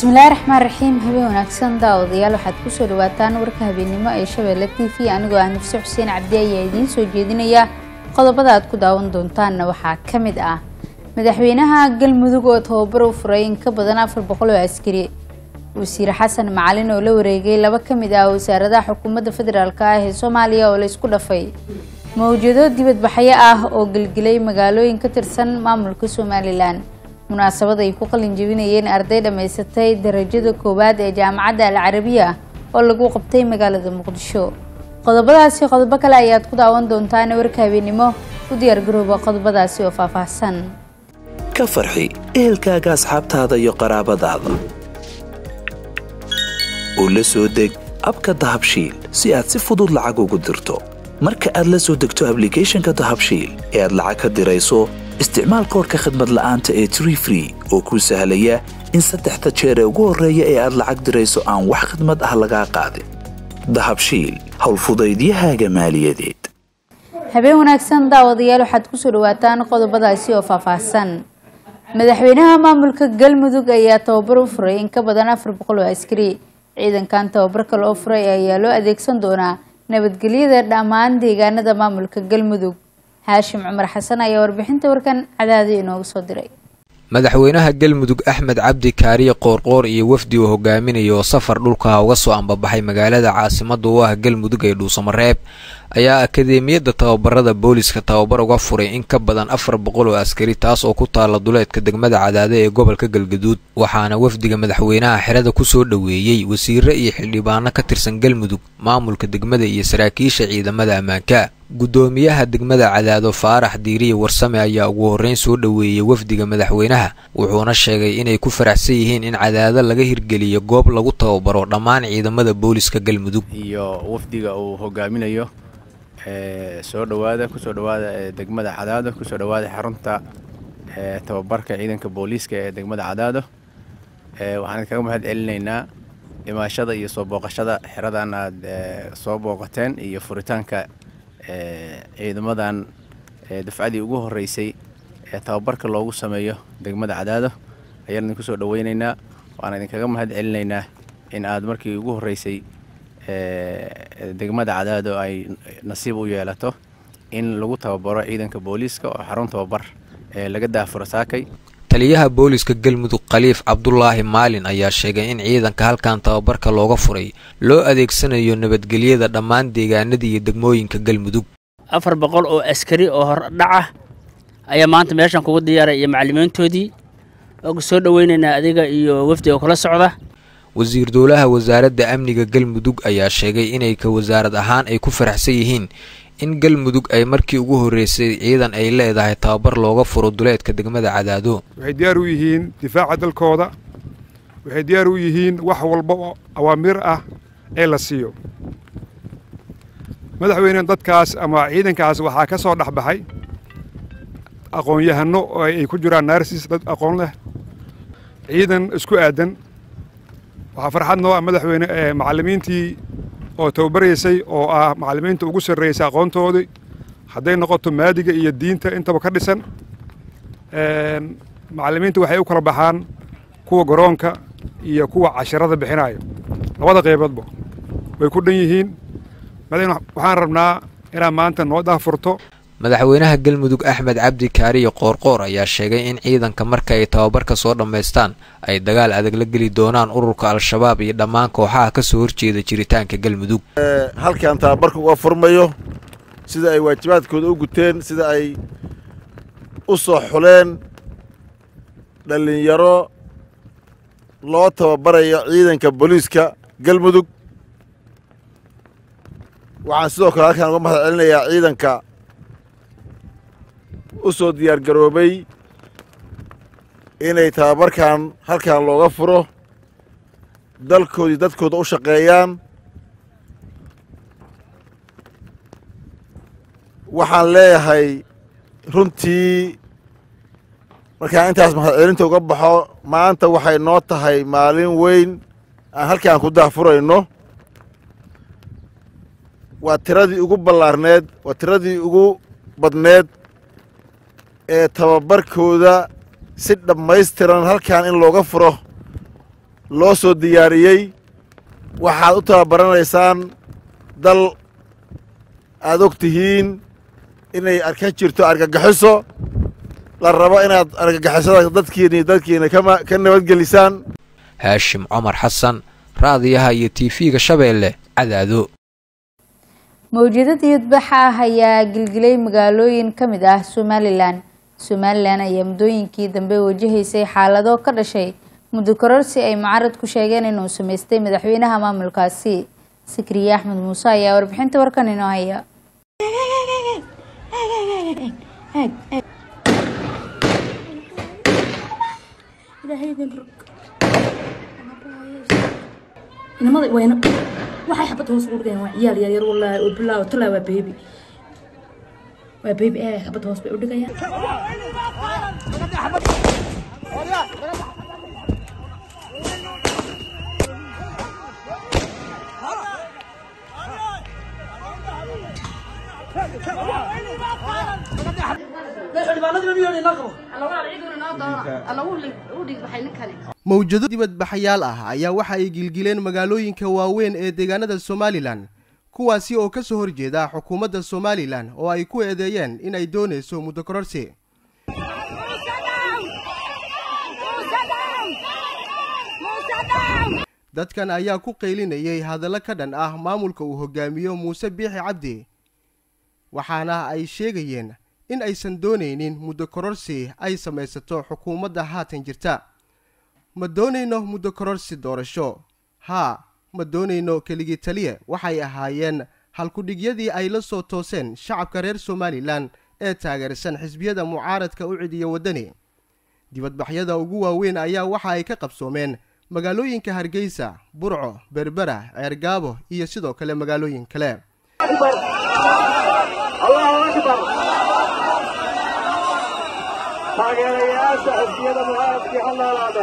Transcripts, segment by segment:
بسم الله الرحمن الرحيم هبي وناكسن داوديال waxaad ku soo dhawaataan warka habeenimo ee Shabeelle TV anigoo ah Nafsi Xuseen Cabdi ayaa idin soo jeedinaya qodobada aad ku daawan doontaan waxa kamid ah madaxweynaha Galmudug oo tababar u furay in ka badan 400 oo askari wasiir Xasan Macalin oo la wareegay laba kamid ah wasaaradda xukuumadda federaalka ah ee Soomaaliya oo la isku dhafay mawjado dibad baxaya ah oo galgalay magaalooyin ka tirsan maamulka Soomaaliland munaasabada ay ku qalin jebinayeen arday dhameysatay darajada koowaad ee jaamacadda Al-Carabiya oo lagu qabtay magaalada Muqdisho qodobadaasi qodobo kale ayaad ku daawan doontaan warka habeenimo u diyaar garooba qodobadaasi oo faahfaahsan ka farxi ehelkaaga asxaabtaada iyo qaraabadaada oo la soo deg abka Dahabshiil si aad si fudud lacag ugu dirto marka aad la soo degto application-ka Dahabshiil ee aad lacag ka dirayso استعمال كورك خدمة لآنت تري فري oo ku sahlaya in saddexda jeer ugu horeeya ee aad lacag dirayso aan wax khidmad ah laga qaadin Dahabshiil hawl fudaydiyahaaga maaliyadeed habeen wanaagsan daawadayaal waxaad ku soo dhawaataan qodobadaasi oo faahfaahsan madaxweynaha maamulka Galmudug ayaa tababar u furay in ka badan 400 oo askari ciidankan tababarka loo furay ayaa loo adeegsan doonaa nabadgelyada dhammaan deegaanada maamulka Galmudug هاشم عمر حسن ayaa warbixinta warkan cadaadi inoo soo diray madaxweynaha Galmudug Axmed Cabdi Kaariye Qoorqoor iyo wafdi uu hogaaminayo safar dhulka uga soo ambabaxay magaalada caasimadda oo ah Galmudug ee Dhuusamareeb ayaa akademiyada tababarada booliska tababar uga furay in ka badan 400 oo askari taas oo ku taala duleedka degmada Cadaade ee gobolka Galgaduud waxaana wafdiga madaxweynaha xirada ku soo dhaweeyay wasiirro iyo xildhibaano ka tirsan Galmudug maamulka degmada iyo saraakiisha ciidamada ammaanka gudoomiyaha degmada Cadaado Faarax Diiriye Warsame ayaa ugu horeyn soo dhaweeyay wafdiga madaxweynaha wuxuuna sheegay inay ku faraxsan yihiin in Cadaado laga hirgeliyo goob lagu tababaro dhammaan ciidamada booliska Galmudug iyo wafdiga uu hogaaminayo soo dhawaada degmada Cadaado ku soo dhawaada xarunta tababarka ciidanka booliska ee degmada Cadaado waxaan kaga mahad celinaynaa imaashada iyo soo booqashada xiradan aad soo booqateen iyo furitaanka ciidamadan dafcadii ugu horeysay ee tababarka loogu sameeyo degmada Cadaado ayaan ku soo dhaweynaynaa waxaan idinkaga mahad celinaynaa in aad markii ugu horeysay degmada Cadaado ay nasiib u yeelato in lagu tababaro ciidanka booliska oo xarun tababar laga daafuro saakay taliyaha booliska Galmudug Khaliif Cabdullaahi Maalin ayaa sheegay in ciidanka halkan tababarka looga furay loo adeegsanayo nabadgelyada dhammaan deegaanada iyo degmooyinka Galmudug 400 oo askari oo hor dhaca ayaa maanta meeshan kugu diyaaray iyo macallimiintoodii oo soo dhaweynayna adiga iyo wafdiga kala socda wasiir dowlaha wasaaradda amniga Galmudug ayaa sheegay inay ka wasaarad ahaan ay ku faraxsan yihiin in Galmudug ay markii ugu horeysay ciidan ay leedahay tababar looga furo duleedka degmada Cadaado waxay diyaar u yihiin difaaca dalkooda waxay diyaar u yihiin wax walba oo awaamir ah ee la siiyo madaxweynaha dadkaas ama ciidankaas waxa ka soo dhaxbaxay aqoon-yahano oo ay ku jiraan narsis dad aqoon leh ciidan isku aadan waxa farxad noo ah madaxweyne macallimiintii oo tababareysay oo ah macallimiinta ugu sareeyay aqoontoodii haday noqoto maadiga iyo diinta intaba ka dhisan macallimiintu waxay u kala baxaan kuwa garoonka iyo kuwa casharada bixinayo labada qayboodba way ku dhan yihiin waxaan rabnaa inaan maanta noo daafurto madaxweynaha Galmudug Axmed Cabdi Kaariye Qoorqoor ayaa sheegay in ciidanka marka ay tababarka soo dhameystaan ay dagaal adag la gali doonaan ururka Al-Shabaab iyo dhammaan kooxaha ka soo horjeeda jiritaanka Galmudug halkan tababarku waa furmayo sida ay waajibaadkooda u guteen sida ay u soo xuleen dhalinyaro loo tababarayo ciidanka booliska Galmudug waxaan sidoo kale halkan uga mahad celinayaa ciidanka u soo diyaar garoobay inay tababarkan halkan looga furo dalkoodii dadkooda u shaqeeyaan waxaan leeyahay runtii markaan intaas mahad celinta uga baxo maanta waxay noo tahay maalin weyn aan halkan ku daafurayno waa tiradii ugu ballaarneed waa tiradii ugu badneed ee tababarkooda si dhammaystiran halkan in looga furo loo soo diyaariyey waxaad u tababaranaysaan dal aad og tihiin inay ka jirto argagaxiso la rabo inaad argagixisada dadkiina ka nabadgelisaan. haashim cumar xasan raadiyaha iyo TV-ga Shabeelle Cadaado. mawjadad yadbaxa ah ayaa gilgilay magaalooyin ka mid ah Somaliland ayaa muddooyinkii dambe wajahaysay xaalado ka dhashay muddo kororsi ay mucaarad ku sheegeen inuu sameystay madaxweynaha maamulkaasi. Sikriye Axmed Muuse ayaa warbixinta warkan inoo haya. inamada wayna waxay xabad hoos ugu dhigeen waa ciyaal yar wallahi oo bilaa tala waa baby xabad hoos bay u dhigayaan. mawjado dibadbaxayaal ah ayaa waxa ay gilgileen magaalooyinka waaweyn ee deegaanada Somaliland kuwaasi oo ka soo horjeeda xukuumadda Somaliland oo ay ku eedeeyeen in ay doonayso muddo kororsi. dadkan ayaa ku qeylinayay hadallo ka dhan ah maamulka uu hogaamiyo Muuse Biixi Cabdi waxaana ay sheegayeen in aysan doonaynin muddo kororsi ay samaysato xukuumadda haatan jirta. ma doonayno muddo kororsi doorasho ma doonayno keligii taliye waxay ahaayeen halkudhigyadii ay la soo tooseen shacabka reer Somaliland ee taageersan xisbiyada mucaaradka u cidiya wadani. dibadbaxyada ugu waaweyn ayaa waxa ay ka qabsoomeen magaalooyinka Hargeysa, Burco, Berbera, Ceergaabo iyo sidoo kale magaalooyin kale. taageerayaasha xisbiyada mucaaradka halaalaada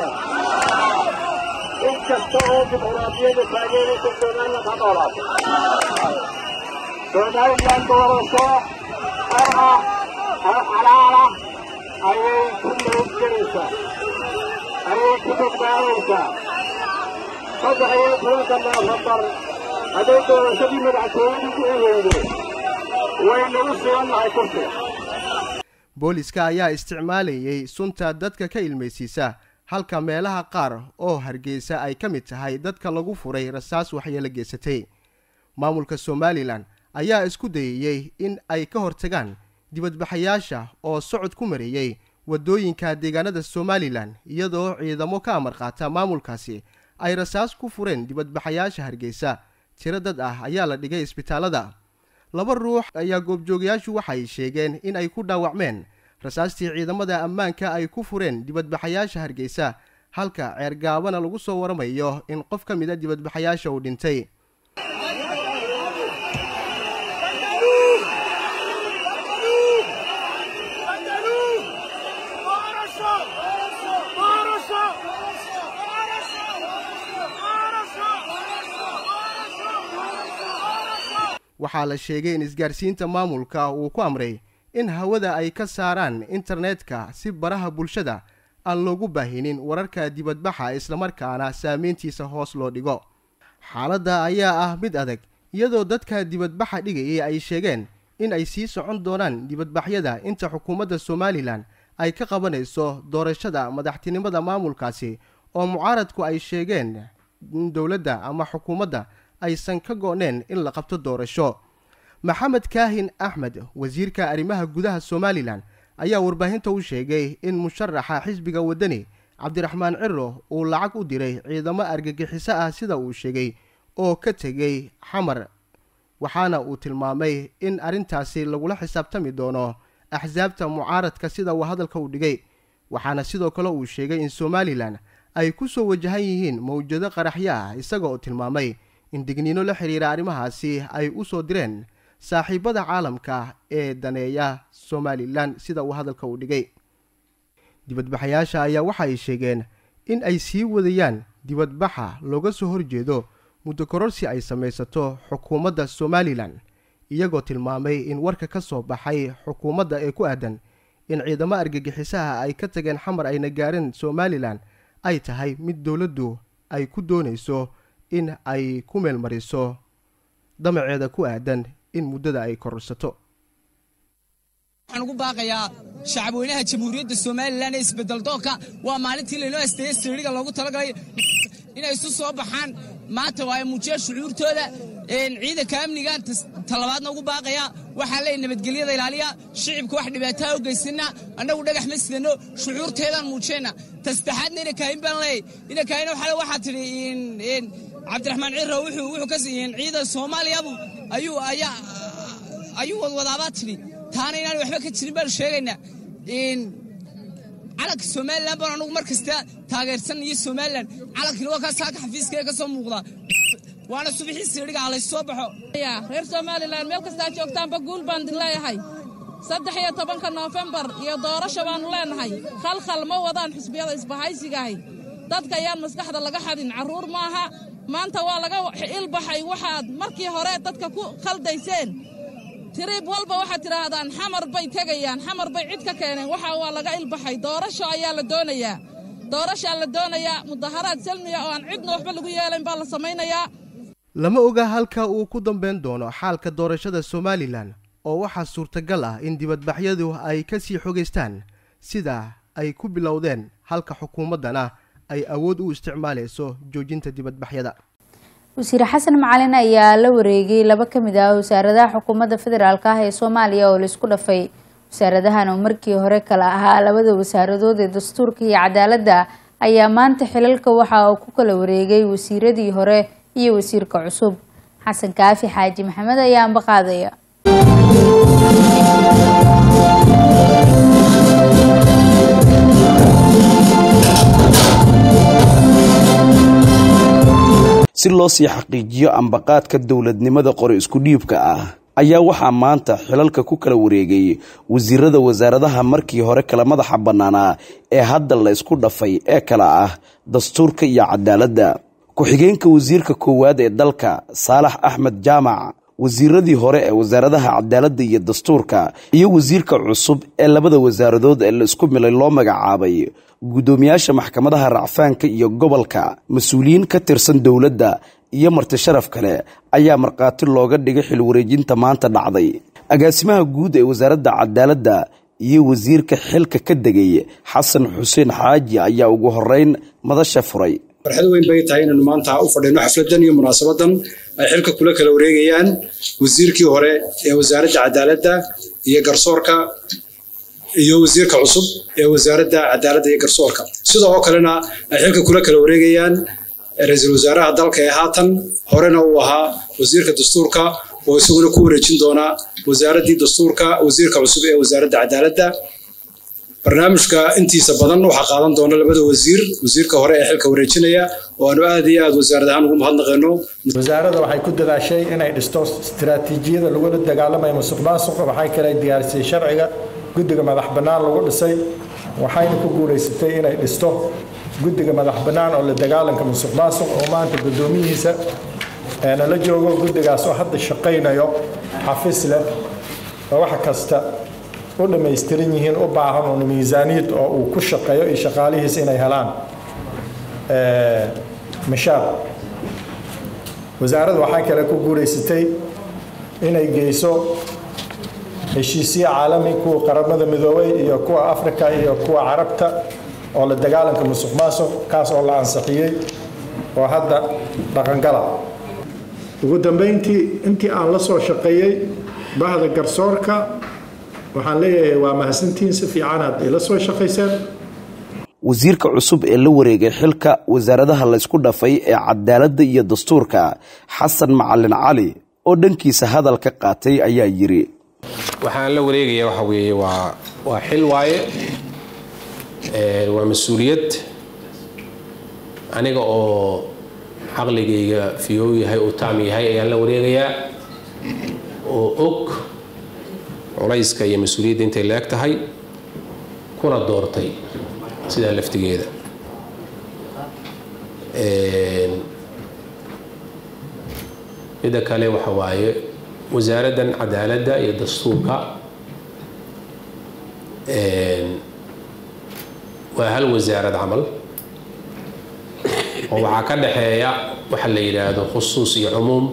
inkasta oo dimuqraadiyadda taageeraysa Somaliland ha noolaato. Somaliland doorasho xor ah oo xalaal ah ayay ku nabadgelaysaa, ayay ku badbaadaysaa. 13 Noofembar hadday doorashadii madaxtooyadu ku eegeydo way nagu sugannahay kursiga. booliska ayaa isticmaalayay sunta dadka ka ilmeysiisa halka meelaha qaar oo Hargeysa ay ka mid tahay dadka lagu furay rasaas waxyeelo geysatay. maamulka Somaliland ayaa isku dayay in ay ka hortagaan dibadbaxayaasha oo socod ku mariyay wadooyinka deegaanada Somaliland iyadoo ciidamo ka amar qaata maamulkaasi ay rasaas ku fureen dibadbaxayaasha Hargeysa. tiro dad ah ayaa la dhigay isbitaalada. 2 ruux ayaa goobjoogayaashu waxay sheegeen in ay ku dhaawacmeen rasaastii ciidamada ammaanka ay ku fureen dibadbaxayaasha Hargeysa halka Ceergaabana lagu soo waramayo in qof ka mid ah dibadbaxayaasha uu dhintay. waxaa la sheegay in isgaarsiinta maamulka uu ku amray in hawada ay ka saaraan internetka si baraha bulshada aan loogu baahinin wararka dibadbaxa isla markaana saameyntiisa hoos loo dhigo. xaaladda ayaa ah mid adag iyadoo dadka dibadbaxa dhigayay ay sheegeen in ay sii socon doonaan dibadbaxyada inta xukuumadda Somaliland ay ka qabanayso doorashada madaxtinimada maamulkaasi oo mucaaradku ay sheegeen in dowladda ama xukuumadda aysan ka go'neen in la qabto doorasho. Maxamed Kaahin Axmed wasiirka arrimaha gudaha Somaliland ayaa warbaahinta u sheegay in musharaxa xisbiga wadani Cabdiraxmaan Ciro uu lacag u diray ciidamo argagixiso ah sida uu sheegay oo ka tagay Xamar waxaana uu tilmaamay in arintaasi lagula xisaabtami doono axsaabta mucaaradka sida uu hadalka u dhigay. waxaana sidoo kale uu sheegay in Somaliland ay ku soo wajahan yihiin mawjado qaraxyo ah isaga oo tilmaamay in digniino la xiriira arrimahaasi ay u soo direen saaxiibada caalamka ee daneeya Somaliland sida uu hadalka u dhigay. dibadbaxayaasha ayaa waxa ay sheegeen in ay sii wadayaan dibadbaxa looga soo horjeedo muddo kororsi ay samaysato xukuumadda Somaliland iyagoo tilmaamay in warka ka soo baxay xukuumadda ee ku aadan in ciidamo argagixisaha ay ka tageen Xamar ayna gaareen Somaliland ay tahay mid dawladdu ay ku doonayso in ay ku meelmariso damaceeda ku aadan in muddada ay kororsato. waxaan ugu baaqayaa shacabweynaha jamhuuriyadda Soomaaliland ee isbeddeldoonka waa maalintii la inoo asteeyay siriga loogu talagalay inay isu soo baxaan maanta waa muujiyay shucuurtooda ciidanka amniga talabaadna ugu baaqaya waxa la nabadgelyada ilaaliya shicibku wax dhibaato u geysana annagu dhagax ma sidano shucuurteedan muujina tastaxadna inay kaayin baan leey inay kaayin waxa tiri in Cabdiraxmaan Ciiro wuxuu ka siiyeen ciidan Soomaaliya ayuu wadaaba tiri taana inaan waxba ka jirin baan sheegaynaa calanka Soomaaliland baan anagu markasta taageersan iyo Soomaaliland calankii waa ka saaka xafiiska ka soo muuqda waana subaxii siriga la soo baxo reer Soomaaliland meel kasta joogtaanba guul baan dileeyahay 13 November iyo doorasho baan leenahay khalkhal ma wadaan xisbiyada isbahaysigahay dadka ayaan maskaxda laga xadin caruur maaha maanta waa laga ilbaxay waxaad markii hore dadka ku khaldayseen tiriib walba waxa tiraahdaan xamar bay tagayaan xamar bay cid ka keeneen waxa waa laga ilbaxay doorasho ayaa la doonayaa mudaharaad salmiya oo aan cidna waxba lagu yeelayn baa la samaynayaa. lama oga halka uu ku dambeyn doono xaalka doorashada Somaliland oo waxaa suurtagal ah in dibadbaxyadu ay ka sii xogeystaan sida ay ku bilowdeen halka xukuumadana ay awood u isticmaalayso joojinta dibadbaxyada. wasiir xasan macalin ayaa la wareegay laba kamid ah wasaaradaha xukuumadda federaalka ah ee Soomaaliya oo la isku dhafay wasaaradahan oo markii hore kala ahaa labada wasaaradood ee dastuurka iyo cadaaladda ayaa maanta xilalka waxa uu ku kala wareegay wasiiradii hore iyo wasiirka cusub. xasan kaafi xaaji maxamed ayaa ambaqaadaya. si loo sii xaqiijiyo ambaqaadka dowladnimada qori isku dhiibka ah ayaa waxaa maanta xilalka ku kala wareegay wasiirada wasaaradaha markii hore kala madaxa bannaanaa ee hadda la isku dhafay ee kala ah dastuurka iyo cadaaladda. ku-xigeenka wasiirka koowaad ee dalka Saalax Axmed Jaamac, wasiiradii hore ee wasaaradaha cadaaladda iyo dastuurka iyo wasiirka cusub ee labada wasaaradood ee la isku milay loo magacaabay gudoomiyaasha maxkamadaha racfaanka iyo gobolka, mas-uuliyiin ka tirsan dowladda iyo marti sharaf kale ayaa markhaati looga dhigay xil wareejinta maanta dhacday. agaasimaha guud ee wasaaradda cadaaladda iyo wasiirka xilka ka degay Xasan Xuseen Xaaji ayaa ugu horeyn madasha furay. farxad weyn bay tahay inaan maanta u fadhino xafladan iyo munaasabadan ay xilka kula kala wareegayaan wasiirkii hore ee wasaaradda cadaaladda iyo garsoorka iyo wasiirka cusub ee wasaaradda cadaaladda iyo garsoorka. sidoo kalena ay xilka kula kala wareegayaan ra'iisul wasaaraha dalka ee haatan horena uu ahaa wasiirka dastuurka oo isaguna ku wareejin doona wasaaraddii dastuurka wasiirka cusub ee wasaaradda cadaaladda. barnaamijka intiisa badan waxa qaadan doona labada wasiirka hore ee xilka wareejinaya oo aanu aad iyo aad wasaaradahan ugu mahadnaqayno. wasaaradda waxay ku dadaashay inay dhisto istiraatiijiyada lagula dagaalamayo musuqmaasuqa, waxay kale diyaarisay sharciga guddiga madax bannaan lagu dhisay, waxayna ku guulaysatay inay dhisto guddiga madax bannaan oo la dagaalanka musuqmaasuq oo maanta guddoomiyihiisa la joogo. guddigaas oo hadda shaqaynayo xafiis leh oo wax kasta u dhammaystiran yihiin u baahan oo miisaaniyad oo uu ku shaqeeyo iyo shaqaalihiisa inay helaan mishaar. wasaaradda waxay kale ku guulaysatay inay geyso heshiisyo caalami kuwa qaramada midoobay iyo kuwa Afrika iyo kuwa Carabta oo la dagaalanka musuqmaasuq kaas oo la ansixiyay oo hadda dhaqangala. ugu dambeyntii intii aan la soo shaqeeyay bahda garsoorka waxaan leeyahay waa mahadsantiin si fiican aad ila soo shaqayseen. wasiirka cusub ee la wareegay xilka wasaaradaha la isku dhafay ee cadaaladda iyo dastuurka Xasan Macalin Cali oo dhankiisa hadalka qaatay ayaa yiri waxaan la wareegaya waxa weeye waa xil waaye waa mas'uuliyad aniga oo caqligayga fiyow yahay oo taam yahay ayaan la wareegayaa oo og culayska iyo mas'uuliyadda intay leeg tahay kuna doortay sidaa laftigeeda. midda kale waxa waaye wasaaraddan cadaaladda iyo dastuurka waa hal wasaarad camal oo waxaa ka dhexeeya waxa la yidhaahdo khusuus iyo cumuum.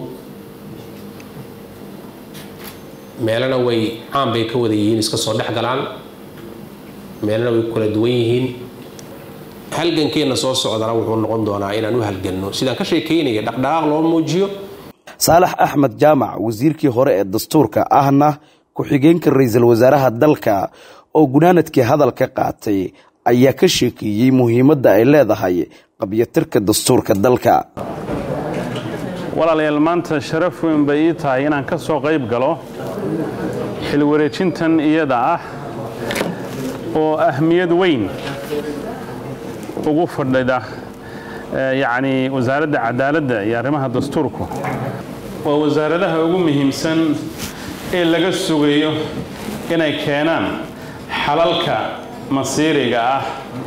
meelana way caan bay ka wada yihiin, iska soo dhex galaan, meelana way kala duwan yihiin. halgankeena soo socdana wuxuu noqon doonaa inaan u halganno sidaan ka sheekeynaya dhaqdhaqaaq loo muujiyo. saalax axmed jaamac wasiirkii hore ee dastuurka ahna ku-xigeenka ra'iisul wasaaraha dalka oo gunaanadkii hadalka qaatay ayaa ka sheekeeyey muhiimadda ay leedahay qabyatirka dastuurka dalka. walaalayaal maanta sharaf weyn bay ii tahay inaan ka soo qayb galo xil wareejintan iyada ah oo ahmiyad weyn ugu fadhida yacni wasaaradda cadaaladda iyo arrimaha dastuurku waa wasaaradaha ugu muhiimsan ee laga sugayo inay keenaan xalalka masiiriga ah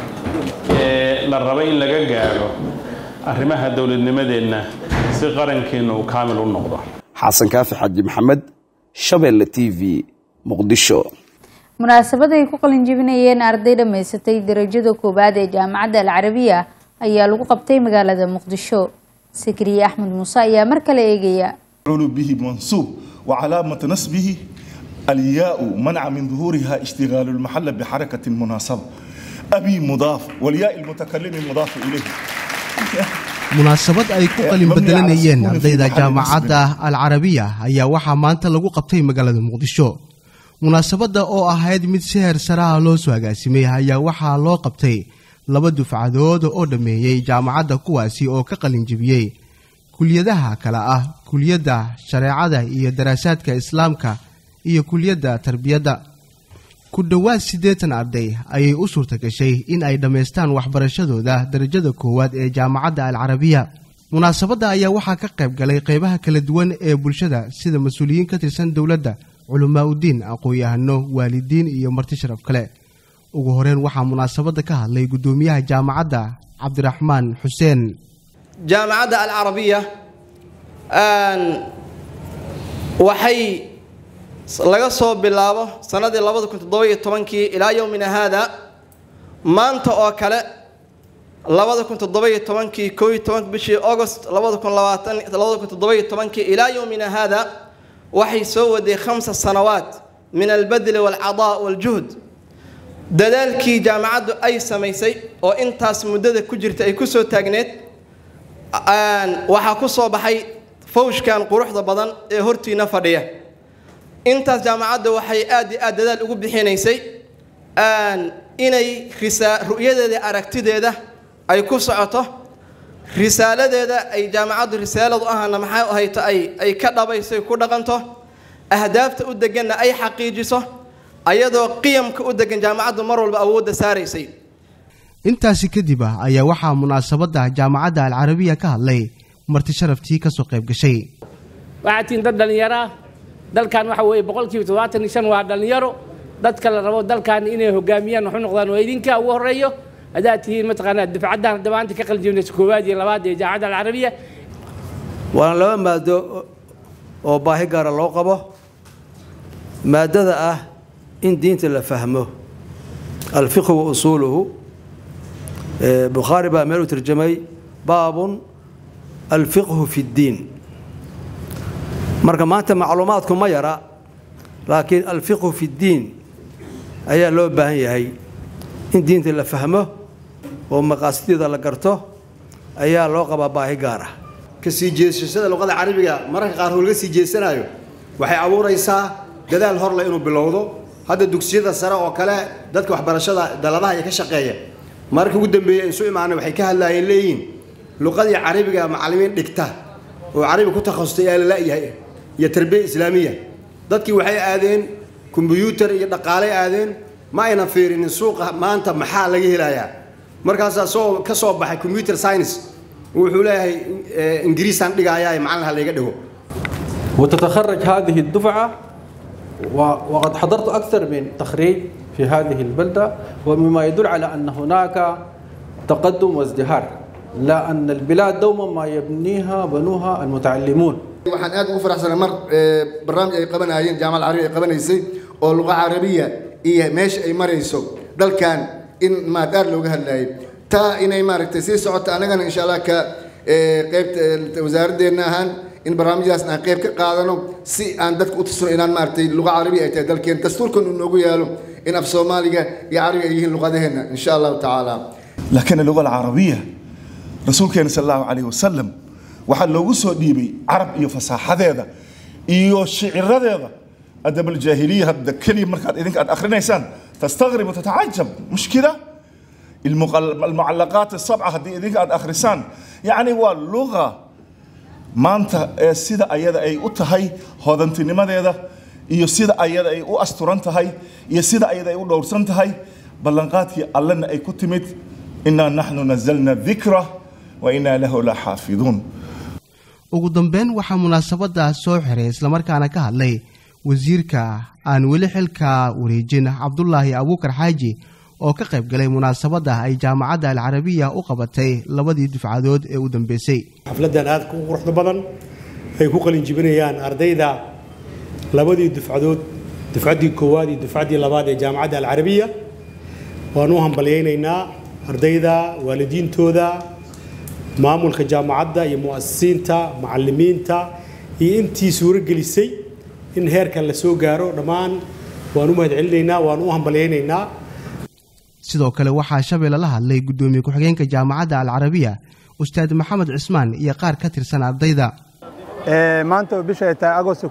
ee la rabo in laga gaadho arrimaha dowladnimadeenna si qarankeena uu kaamil u noqdo. xasan kaafi xaji maxamed, Shabeelle TV, Muqdisho. munaasabad ay ku qalin jebinayeen arday dhameysatay darajada koobaad ee jaamacadda Al-Carabiya ayaa lagu qabtay magaalada Muqdisho. Sikriye Axmed Muuse ayaa mar kale eegaya. به منصوب وعلامة نصبه الياء منع من ظهورها اشتغال المحل بحركة المناسبة. أبي مضاف والياء المتكلم مضاف إليه. munaasabad ay ku qalin bedelanayeen ardayda jaamacadda Al-Carabiya ayaa waxaa maanta lagu qabtay magaalada Muqdisho. munaasabada oo ahayd mid si heer sare ah loo soo agaasimay ayaa waxaa loo qabtay 2 dufcadood oo dhameeyay jaamacadda kuwaasi oo ka qalin jebiyay kuliyadaha kala ah kuliyadda shareecada iyo daraasaadka islaamka iyo kuliyadda tarbiyadda. ku dhawaad 80 arday ayay u suurta gashay in ay dhameystaan waxbarashadooda darajada koowaad ee jaamacadda Al-Carabiya. munaasabada ayaa waxaa ka qayb galay qaybaha kala duwan ee bulshada sida mas'uuliyiin ka tirsan dawladda, culamaa u diin, aqoon-yahano, waalidiin iyo marti sharaf kale. ugu horeen waxaa munaasabada ka hadlay gudoomiyaha jaamacadda Cabdiraxmaan Xuseen. jaamacadda Al-Carabiya waxay laga soo bilaabo sanadii 2017 ilaa yawmina hada maanta oo kale 2017 bishii August 2017 ilaa yawmina hada waxay soo waday 5 sanawaat min al-badl wal-adaa wal-juhd. dadaalkii jaamacaddu ay samaysay oo intaas muddada ku jirta ay ku soo taagneed waxaa ku soo baxay fawshkan quruxda badan ee hortiina fadhiya. intaas jaamacaddu waxay aad dadaal ugu bixinaysay inay ru'yadeeda aragtideeda ay ku socoto, risaaladeeda ay jaamacaddu risaaladu ahna maxay ahayto ay ka dhabaysay ku dhaqanto, ahdaafta u deganna ay xaqiijiso ayadoo qiyamka u degan jaamacaddu mar walba awoodda saaraysay. intaasi kadib ayaa waxaa munaasabada jaamacadda Al-Carabiya ka hadlay marti sharaftii ka soo qayb gashay. waxaatiin dad dhalinyaro dalkan waxa weeye 75% waa dhalinyaro. dadka la rabo dalkan inay hogaamiyaan wuxuu noqdaan oo idinka ugu horeeyo hadaa tihiin mataqaanaa difacaddan damaanta ka qaljibnaysa koowaad iyo labaad ee jaamacadda Al-Carabiya. waana laba maado oo baahi gaar loo qabo. maadada ah in diinta la fahmo الفقه وأصوله. بخاري بقى مالو ترجمي باب الفقه في الدين. مركا مانتا معلوماتكم ما يرى لكن الفقه في الدين أي لو باهي هي إن دين اللي فهمه ومقاصد اللي قرته أي لو قبا باهي قاره كسي جيسنا اللغة العربية مرة قاره لسي جيسنا وحي عبور إيسا جدال هور لإنه باللوضو هذا الدكسية السراء وكلا ذاتك وحبرشة دلالها يكشقية markii ugu dambeeyay soo imaanay waxay ka hadlayeen leeyin luqadii carabiga macallimiin dhigta oo carabi ku takhasustay ay leeyahay iyo tarbiya islaamiya dadkii waxay aadeen computer iyo dhaqaale aadeen ma ayna fiirin suuqa maanta maxaa laga helayaa markaas ka soo baxay computer science wuxuu leeyahay ingiriisan dhigayaa macallin hal iga dhigo. وتتخرج هذه الدفعة وقد حضرت أكثر من تخريج في هذه البلدة ومما يدل على أن هناك تقدم وازدهار لا أن البلاد دوما ما يبنيها بنوها المتعلمون. waxaan aad ugu faraxsanahay mar barnaamij ay qabanayeen jaamacadda Carabiga ay qabanaysay oo luqada Carabiga iyo meesha ay marayso dalkan in maadaar looga hadlayay taa inay maaragtay sii socoto anagana insha allah ka qaybta wasaaraddeena ahaan in barnaamijyaasna aan qayb ka qaadano si aan dadka u tusno inaan maaragtay luqa carabi ay tahay dalkeen dastuurkan uu noogu yaalo in af soomaaliga iyo carabiga ay yihiin luqadaheena insha allahu tacaala laakiin luqa alcarabiya rasuulkeena sal allahu calayhi wasalam waxaa loogu soo dhiibay carab iyo fasaaxadeeda iyo shiciradeeda adab aljaahiliya hadda keliya markaad idinka aad akhrinaysaan tastaqrib watatacajab mushkila المعلقات السبعة هذه إذا قد أخرسان يعني واللغة ما أنت سيدا أيدا أي أتهاي هذا أنت نما ده يو سيدا أيدا أي أسترنت هاي يو سيدا أيدا أي دورسنت هاي بلغات الله أي كتمت إنا نحن نزلنا الذكرى وإنا له لحافظون ugu dambeyn waxaa munaasabada soo xiray isla markaana ka hadlay wasiirka aan weli xilka wareejin Cabdullaahi Abuukar Xaaji oo ka qayb galay munaasabada ay jaamacadda Al-Carabiya u qabatay labadii dufcadood ee u dambeysay xafladan aad ku quruxda badan ay ku qalin jibinayaan ardayda labadii dufcadood dufcadii koowaad iyo dufcadii labaad ee jaamacadda Al-Carabiya waanu hambalyeynaa ardayda waalidiintooda maamulka jaamacadda iyo mu'assisiinta macallimiinta iyo intii suuro gelisay in heerkan la soo gaaro dhammaan waanu mahadcelinaynaa waanu hambalyeynaa sidoo kale waxaa Shabeelle la hadlay gudoomiye ku-xigeenka jaamacadda Al-Carabiya Ustaad Maxamed Cismaan iyo qaar ka tirsan ardayda maanta bisha ay tahay Agosto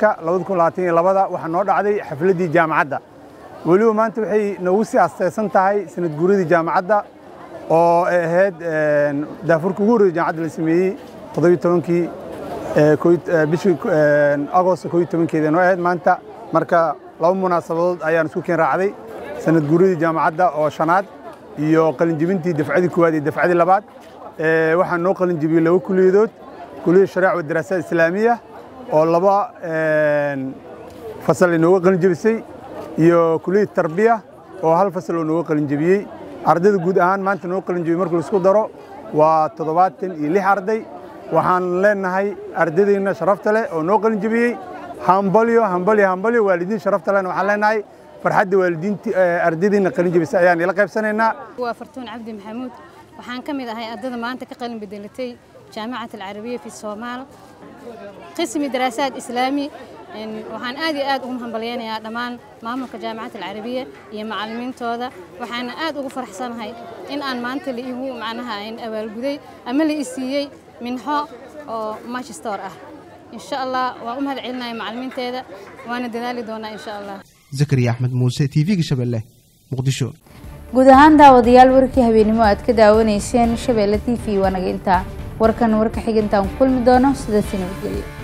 2022 waxaa noo dhacday xafladii jaamacadda waliba maanta waxay nagu sii asteesan tahay sanad guuridii jaamacadda oo ahayd daafurka ugu horeeyay jaamacadda la sameeyay 17kii bishii Agosto 2022 noo ahayd maanta marka laba munaasabadood ayaan isku keen raacday sanad guuridii jaamacadda oo shanaad iyo qalin jibintii dafcadii koowaad iyo dafcadii labaad waxaan noo qalin jibiyay laba kuliyadood kuliyada shariica iyo daraasaad islaamiya oo laba fasal inooga qalin jibisay iyo kuliyada tarbiya oo hal fasal oo nooga qalin jibiyay ardayda guud ahaan maanta noo qalin jibiyay marka la isku daro waa 76 arday waxaan leenahay ardaydeena sharafta leh oo noo qalin jibiyay hambalyo waalidiin sharafta leh waxaan leenahay farxadda waalidiintii ardaydeena qalin jibisay ayaan ila qaybsanaynaa waa Fartuun Cabdi Maxamuud waxaan ka mid ahay ardayda maanta ka qalin bedelatay jaamacadda Al-Carabiya fi Soomaal qismi daraasaad islaami waxaan aad iyo aad ugu hambalyeeyaa dhammaan maamulka jaamacadda Al-Carabiya iyo macallimiintooda waxaan aad ugu faraxsanahay in aan maanta la igu macnaha abaalguday ama la isiiyay minxo oo magister ah insha Allah waan u mahadcelinayaa macallimiinteeda waana dadaali doonaa insha Allah Zakariya Ahmed Muuse TV-ga Shabeelle Muqdisho guud ahaan daawadayaal warkii habeenimo aad ka daawanayseen Shabeelle TV wanaga inta warkan warka xiginta kulmi doono sida sinabadgelyo